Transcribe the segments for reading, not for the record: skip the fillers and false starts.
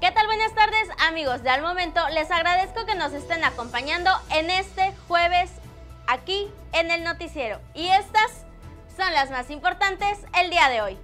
¿Qué tal? Buenas tardes, amigos de Al Momento. Les agradezco que nos estén acompañando en este jueves aquí en el noticiero. Y estas son las más importantes el día de hoy.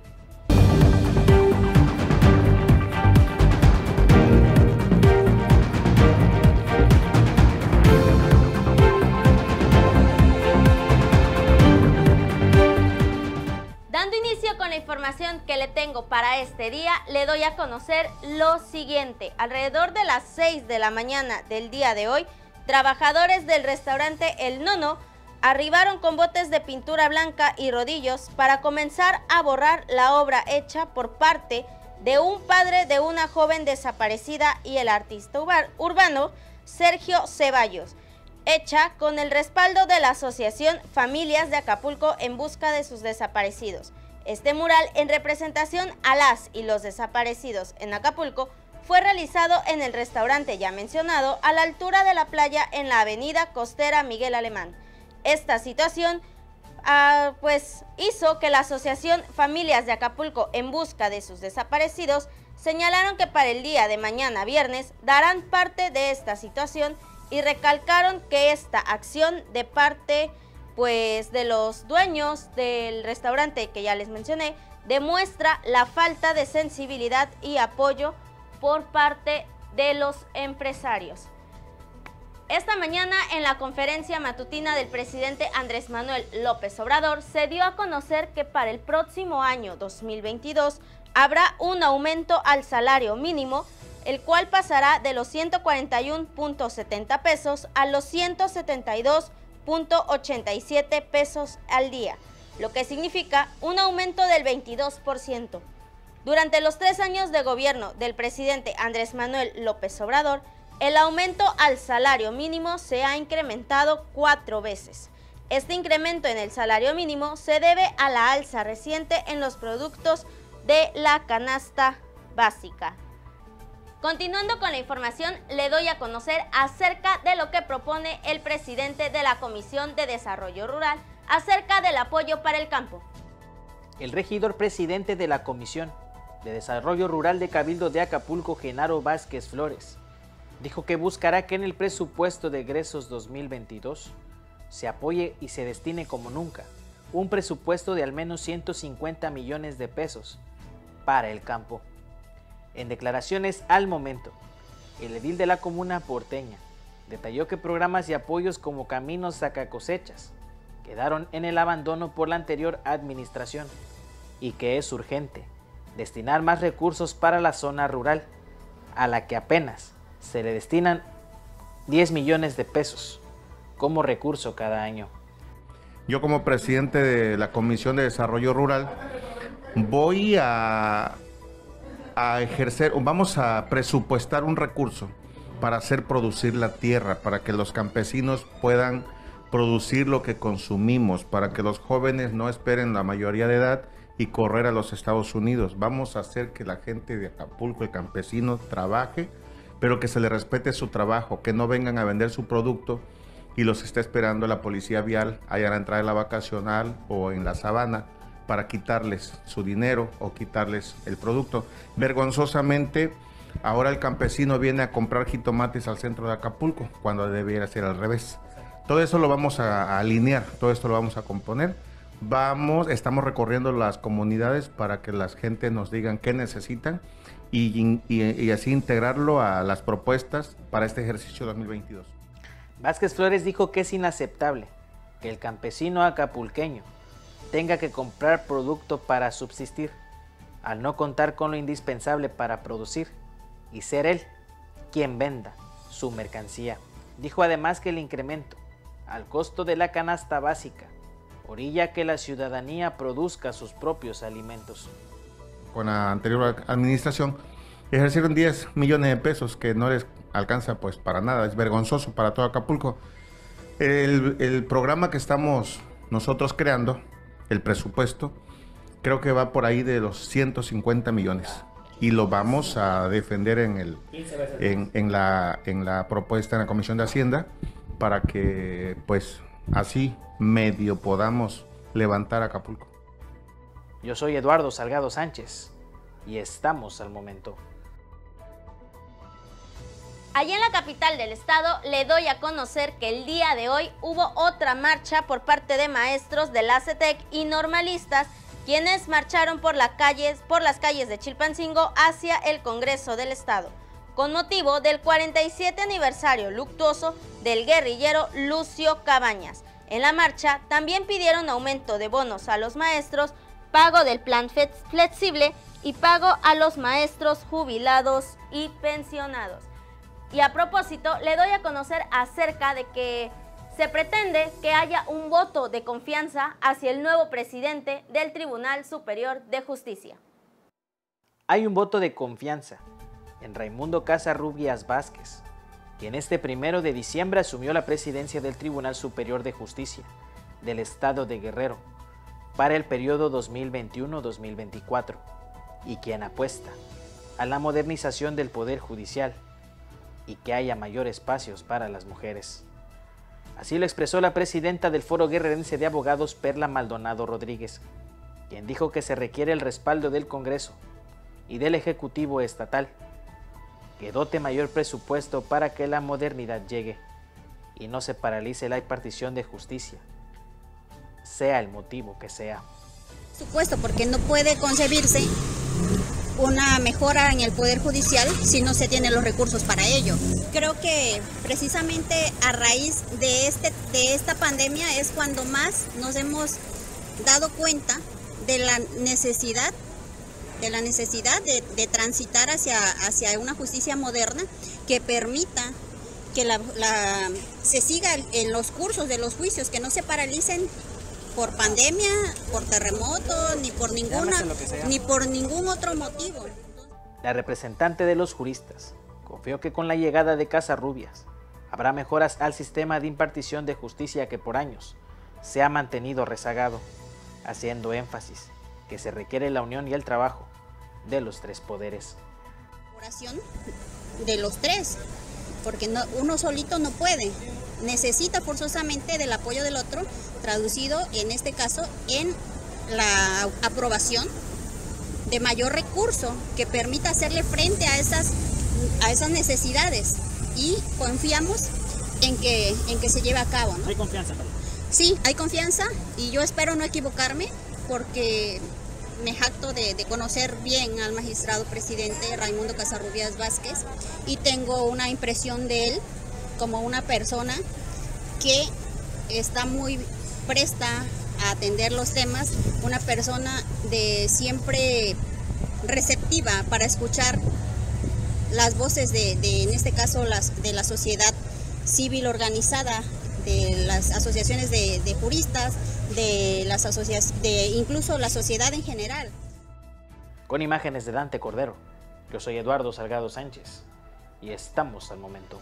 Dando inicio con la información que le tengo para este día, le doy a conocer lo siguiente. Alrededor de las 6 de la mañana del día de hoy, trabajadores del restaurante El Nono arribaron con botes de pintura blanca y rodillos para comenzar a borrar la obra hecha por parte de un padre de una joven desaparecida y el artista urbano Sergio Ceballos, hecha con el respaldo de la Asociación Familias de Acapulco en busca de sus desaparecidos. Este mural, en representación a las y los desaparecidos en Acapulco, fue realizado en el restaurante ya mencionado, a la altura de la playa en la avenida costera Miguel Alemán. Esta situación hizo que la Asociación Familias de Acapulco en busca de sus desaparecidos señalaron que para el día de mañana viernes darán parte de esta situación y recalcaron que esta acción de parte de los dueños del restaurante que ya les mencioné demuestra la falta de sensibilidad y apoyo por parte de los empresarios. Esta mañana, en la conferencia matutina del presidente Andrés Manuel López Obrador, se dio a conocer que para el próximo año 2022 habrá un aumento al salario mínimo, el cual pasará de los 141.70 pesos a los 172.87 pesos al día, lo que significa un aumento del 22%. Durante los 3 años de gobierno del presidente Andrés Manuel López Obrador, el aumento al salario mínimo se ha incrementado 4 veces. Este incremento en el salario mínimo se debe a la alza reciente en los productos de la canasta básica. Continuando con la información, le doy a conocer acerca de lo que propone el presidente de la Comisión de Desarrollo Rural acerca del apoyo para el campo. El regidor presidente de la Comisión de Desarrollo Rural de Cabildo de Acapulco, Genaro Vázquez Flores, dijo que buscará que en el presupuesto de egresos 2022 se apoye y se destine como nunca un presupuesto de al menos 150 millones de pesos para el campo. En declaraciones al momento, el edil de la comuna porteña detalló que programas y apoyos como Caminos Sacacosechas quedaron en el abandono por la anterior administración y que es urgente destinar más recursos para la zona rural, a la que apenas se le destinan 10 millones de pesos como recurso cada año. Yo, como presidente de la Comisión de Desarrollo Rural, voy a vamos a presupuestar un recurso para hacer producir la tierra, para que los campesinos puedan producir lo que consumimos, para que los jóvenes no esperen la mayoría de edad y correr a los Estados Unidos. Vamos a hacer que la gente de Acapulco, el campesino, trabaje, pero que se le respete su trabajo, que no vengan a vender su producto y los esté esperando la policía vial allá a la entrada de la vacacional o en la sabana para quitarles su dinero o quitarles el producto. Vergonzosamente, ahora el campesino viene a comprar jitomates al centro de Acapulco, cuando debiera ser al revés. Todo eso lo vamos a alinear, todo esto lo vamos a componer. Estamos recorriendo las comunidades para que la gente nos digan qué necesitan y así integrarlo a las propuestas para este ejercicio 2022. Vázquez Flores dijo que es inaceptable que el campesino acapulqueño tenga que comprar producto para subsistir, al no contar con lo indispensable para producir y ser él quien venda su mercancía. Dijo además que el incremento al costo de la canasta básica orilla que la ciudadanía produzca sus propios alimentos. Con la anterior administración ejercieron 10 millones de pesos que no les alcanza pues para nada, es vergonzoso para todo Acapulco. El programa que estamos nosotros creando, el presupuesto, creo que va por ahí de los 150 millones y lo vamos a defender en la propuesta en la Comisión de Hacienda para que pues así medio podamos levantar Acapulco. Yo soy Eduardo Salgado Sánchez y estamos al momento. Allí en la capital del estado le doy a conocer que el día de hoy hubo otra marcha por parte de maestros de la CETEC y normalistas, quienes marcharon por las calles de Chilpancingo hacia el Congreso del Estado, con motivo del 47 aniversario luctuoso del guerrillero Lucio Cabañas. En la marcha también pidieron aumento de bonos a los maestros, pago del plan flexible y pago a los maestros jubilados y pensionados. Y a propósito, le doy a conocer acerca de que se pretende que haya un voto de confianza hacia el nuevo presidente del Tribunal Superior de Justicia. Hay un voto de confianza en Raimundo Casarrubias Vázquez, quien este 1 de diciembre asumió la presidencia del Tribunal Superior de Justicia del Estado de Guerrero para el periodo 2021-2024 y quien apuesta a la modernización del Poder Judicial y que haya mayor espacios para las mujeres. Así lo expresó la presidenta del Foro Guerrerense de Abogados, Perla Maldonado Rodríguez, quien dijo que se requiere el respaldo del Congreso y del Ejecutivo Estatal, que dote mayor presupuesto para que la modernidad llegue y no se paralice la impartición de justicia, sea el motivo que sea. Por supuesto, porque no puede concebirse una mejora en el Poder Judicial si no se tienen los recursos para ello. Creo que precisamente a raíz de esta pandemia es cuando más nos hemos dado cuenta de la necesidad de transitar hacia una justicia moderna que permita que se siga en los cursos de los juicios, que no se paralicen por pandemia, por terremoto, ni por ningún otro motivo. La representante de los juristas confió que con la llegada de Casarrubias habrá mejoras al sistema de impartición de justicia que por años se ha mantenido rezagado, haciendo énfasis que se requiere la unión y el trabajo de los tres poderes. Colaboración de los tres, porque uno solito no puede. Necesita forzosamente del apoyo del otro, traducido en este caso en la aprobación de mayor recurso que permita hacerle frente a esas necesidades, y confiamos en que se lleve a cabo, ¿no? ¿Hay confianza? Sí, hay confianza y yo espero no equivocarme, porque me jacto de conocer bien al magistrado presidente Raimundo Casarrubias Vázquez y tengo una impresión de él como una persona que está muy presta a atender los temas, una persona de siempre receptiva para escuchar las voces en este caso de la sociedad civil organizada, de las asociaciones de juristas, de incluso la sociedad en general. Con imágenes de Dante Cordero, yo soy Eduardo Salgado Sánchez y estamos al momento.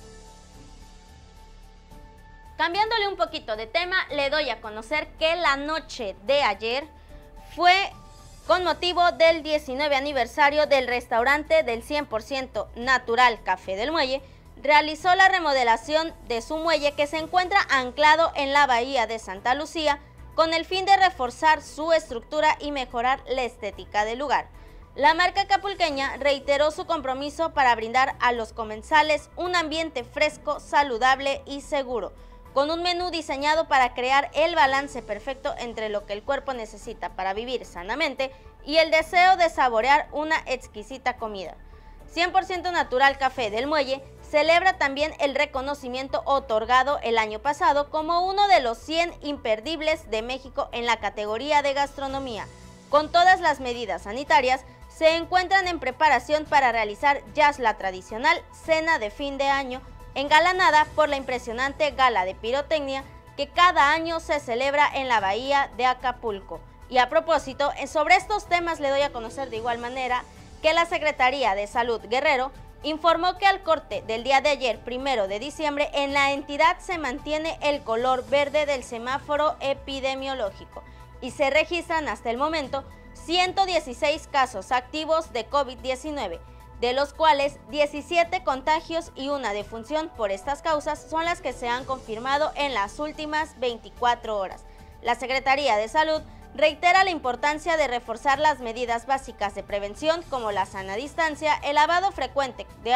Cambiándole un poquito de tema, le doy a conocer que la noche de ayer fue con motivo del 19 aniversario del restaurante del 100% natural Café del Muelle. Realizó la remodelación de su muelle, que se encuentra anclado en la bahía de Santa Lucía, con el fin de reforzar su estructura y mejorar la estética del lugar. La marca acapulqueña reiteró su compromiso para brindar a los comensales un ambiente fresco, saludable y seguro, con un menú diseñado para crear el balance perfecto entre lo que el cuerpo necesita para vivir sanamente y el deseo de saborear una exquisita comida. 100% Natural Café del Muelle celebra también el reconocimiento otorgado el año pasado como uno de los 100 imperdibles de México en la categoría de gastronomía. Con todas las medidas sanitarias, se encuentran en preparación para realizar ya la tradicional cena de fin de año, engalanada por la impresionante gala de pirotecnia que cada año se celebra en la bahía de Acapulco. Y a propósito, sobre estos temas le doy a conocer de igual manera que la Secretaría de Salud Guerrero informó que al corte del día de ayer, 1 de diciembre, en la entidad se mantiene el color verde del semáforo epidemiológico y se registran hasta el momento 116 casos activos de COVID-19, de los cuales 17 contagios y una defunción por estas causas son las que se han confirmado en las últimas 24 horas. La Secretaría de Salud reitera la importancia de reforzar las medidas básicas de prevención como la sana distancia, el lavado frecuente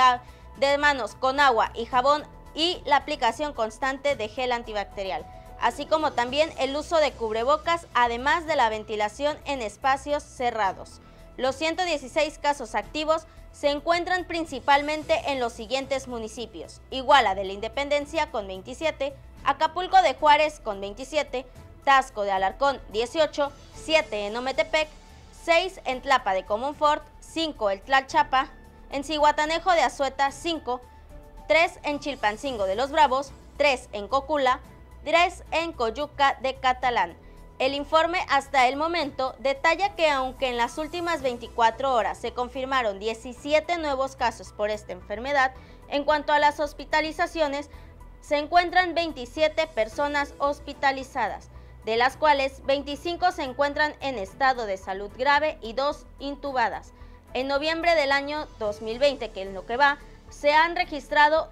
de manos con agua y jabón y la aplicación constante de gel antibacterial, así como también el uso de cubrebocas, además de la ventilación en espacios cerrados. Los 116 casos activos se encuentran principalmente en los siguientes municipios: Iguala de la Independencia con 27, Acapulco de Juárez con 27, Taxco de Alarcón 18, 7 en Ometepec, 6 en Tlapa de Comonfort, 5 en Tlalchapa, en Zihuatanejo de Azueta 5, 3 en Chilpancingo de los Bravos, 3 en Cocula, 3 en Coyuca de Catalán. El informe hasta el momento detalla que aunque en las últimas 24 horas se confirmaron 17 nuevos casos por esta enfermedad, en cuanto a las hospitalizaciones, se encuentran 27 personas hospitalizadas, de las cuales 25 se encuentran en estado de salud grave y 2 intubadas. En noviembre del año 2020, que en lo que va, se han registrado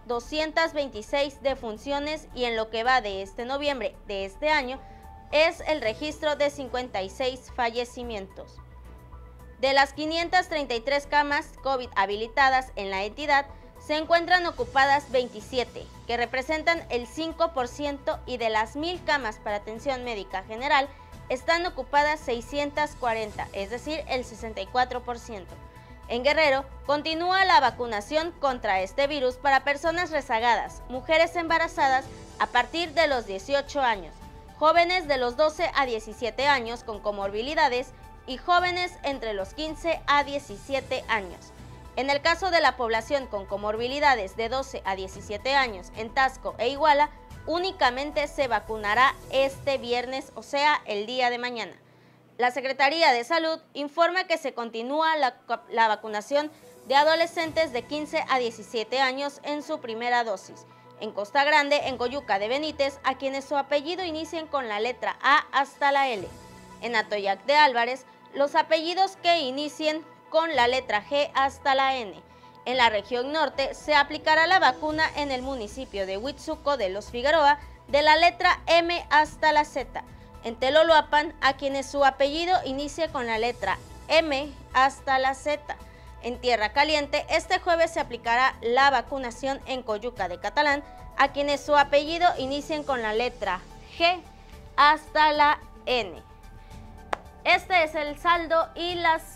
226 defunciones y en lo que va de este noviembre de este año es el registro de 56 fallecimientos. De las 533 camas COVID habilitadas en la entidad, se encuentran ocupadas 27, que representan el 5%, y de las 1,000 camas para atención médica general, están ocupadas 640, es decir, el 64%. En Guerrero, continúa la vacunación contra este virus para personas rezagadas, mujeres embarazadas a partir de los 18 años, jóvenes de los 12 a 17 años con comorbilidades y jóvenes entre los 15 a 17 años. En el caso de la población con comorbilidades de 12 a 17 años en Taxco e Iguala, únicamente se vacunará este viernes, o sea, el día de mañana. La Secretaría de Salud informa que se continúa la vacunación de adolescentes de 15 a 17 años en su primera dosis. En Costa Grande, en Coyuca de Benítez, a quienes su apellido inicien con la letra A hasta la L. En Atoyac de Álvarez, los apellidos que inicien con la letra G hasta la N. En la región norte se aplicará la vacuna en el municipio de Huitzuco de los Figueroa de la letra M hasta la Z. En Teloloapan, a quienes su apellido inicie con la letra M hasta la Z. En Tierra Caliente, este jueves se aplicará la vacunación en Coyuca de Catalán, a quienes su apellido inicien con la letra G hasta la N. Este es el saldo y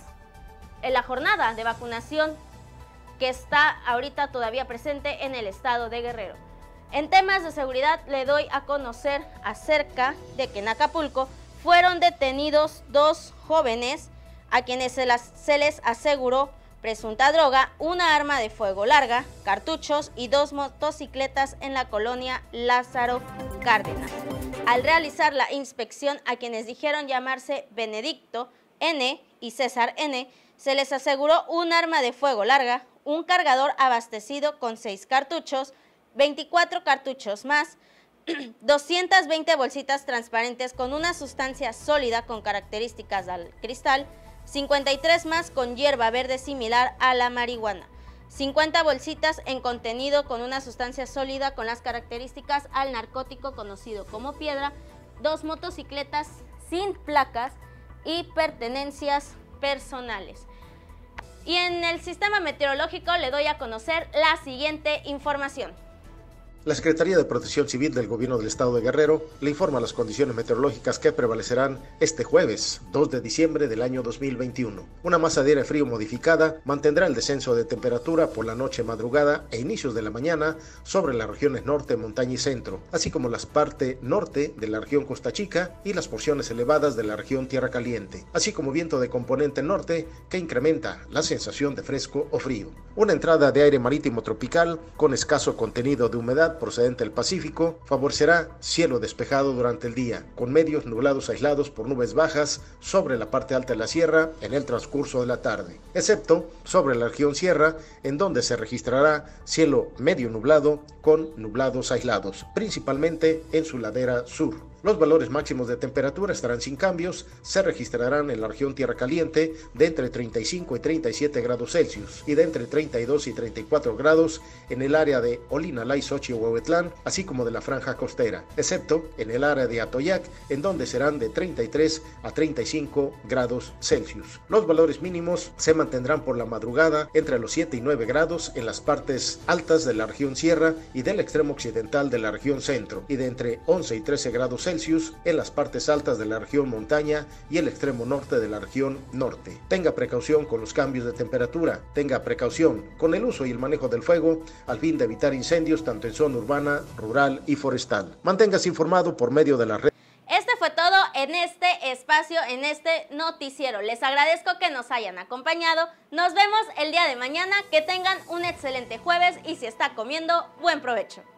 la jornada de vacunación que está ahorita todavía presente en el estado de Guerrero. En temas de seguridad, le doy a conocer acerca de que en Acapulco fueron detenidos 2 jóvenes a quienes se les aseguró presunta droga, una arma de fuego larga, cartuchos y 2 motocicletas en la colonia Lázaro Cárdenas. Al realizar la inspección a quienes dijeron llamarse Benedicto N. y César N., se les aseguró un arma de fuego larga, un cargador abastecido con 6 cartuchos, 24 cartuchos más, 220 bolsitas transparentes con una sustancia sólida con características al cristal, 53 más con hierba verde similar a la marihuana, 50 bolsitas en contenido con una sustancia sólida con las características al narcótico conocido como piedra, 2 motocicletas sin placas y pertenencias personales. Y en el sistema meteorológico le doy a conocer la siguiente información. La Secretaría de Protección Civil del Gobierno del Estado de Guerrero le informa las condiciones meteorológicas que prevalecerán este jueves, 2 de diciembre del año 2021. Una masa de aire frío modificada mantendrá el descenso de temperatura por la noche, madrugada e inicios de la mañana sobre las regiones norte, montaña y centro, así como las partes norte de la región Costa Chica y las porciones elevadas de la región Tierra Caliente, así como viento de componente norte que incrementa la sensación de fresco o frío. Una entrada de aire marítimo tropical con escaso contenido de humedad procedente del Pacífico favorecerá cielo despejado durante el día, con medios nublados aislados por nubes bajas sobre la parte alta de la sierra en el transcurso de la tarde, excepto sobre la región sierra, en donde se registrará cielo medio nublado con nublados aislados, principalmente en su ladera sur. Los valores máximos de temperatura estarán sin cambios, se registrarán en la región Tierra Caliente de entre 35 y 37 grados Celsius y de entre 32 y 34 grados en el área de Olinalay, Xochitl, Huehuetlán, así como de la franja costera, excepto en el área de Atoyac, en donde serán de 33 a 35 grados Celsius. Los valores mínimos se mantendrán por la madrugada entre los 7 y 9 grados en las partes altas de la región Sierra y del extremo occidental de la región Centro, y de entre 11 y 13 grados Celsius en las partes altas de la región Montaña y el extremo norte de la región Norte. Tenga precaución con los cambios de temperatura, tenga precaución con el uso y el manejo del fuego al fin de evitar incendios tanto en zona urbana, rural y forestal. Manténgase informado por medio de las redes. Este fue todo en este espacio, en este noticiero. Les agradezco que nos hayan acompañado. Nos vemos el día de mañana. Que tengan un excelente jueves y si está comiendo, buen provecho.